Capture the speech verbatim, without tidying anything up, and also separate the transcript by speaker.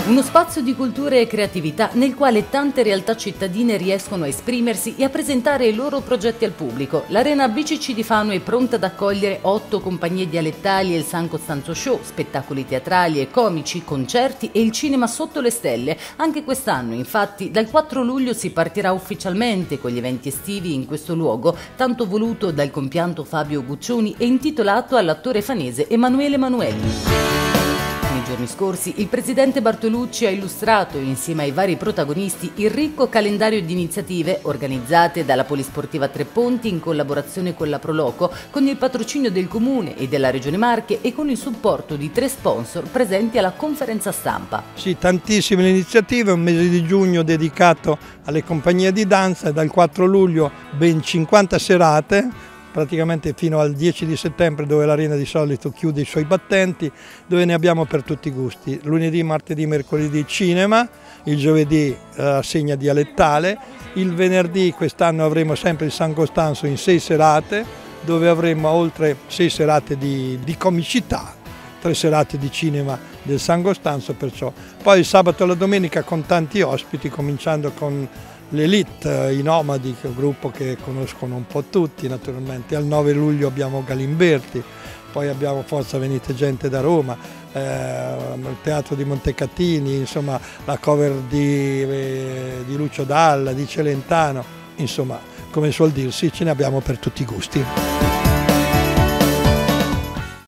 Speaker 1: Uno spazio di cultura e creatività nel quale tante realtà cittadine riescono a esprimersi e a presentare i loro progetti al pubblico. L'Arena B C C di Fano è pronta ad accogliere otto compagnie dialettali e il San Costanzo Show, spettacoli teatrali e comici, concerti e il cinema sotto le stelle. Anche quest'anno, infatti, dal quattro luglio si partirà ufficialmente con gli eventi estivi in questo luogo, tanto voluto dal compianto Fabio Guccioni e intitolato all'attore fanese Emanuele Manuelli. Nei giorni scorsi il presidente Bartolucci ha illustrato, insieme ai vari protagonisti, il ricco calendario di iniziative organizzate dalla Polisportiva Tre Ponti in collaborazione con la Proloco, con il patrocinio del Comune e della Regione Marche e con il supporto di tre sponsor presenti alla conferenza stampa.
Speaker 2: Sì, tantissime le iniziative, un mese di giugno dedicato alle compagnie di danza e dal quattro luglio ben cinquanta serate, praticamente fino al dieci di settembre, dove l'Arena di solito chiude i suoi battenti, dove ne abbiamo per tutti i gusti. Lunedì, martedì, mercoledì cinema, il giovedì rassegna dialettale, il venerdì quest'anno avremo sempre il San Costanzo in sei serate, dove avremo oltre sei serate di, di comicità, tre serate di cinema del San Costanzo, perciò. Poi il sabato e la domenica con tanti ospiti, cominciando con l'Elite, i Nomadi, che è un gruppo che conoscono un po' tutti naturalmente. Al nove luglio abbiamo Galimberti, poi abbiamo Forza Venite Gente da Roma, eh, il Teatro di Montecatini, insomma la cover di, eh, di Lucio Dalla, di Celentano, insomma come suol dirsi ce ne abbiamo per tutti i gusti.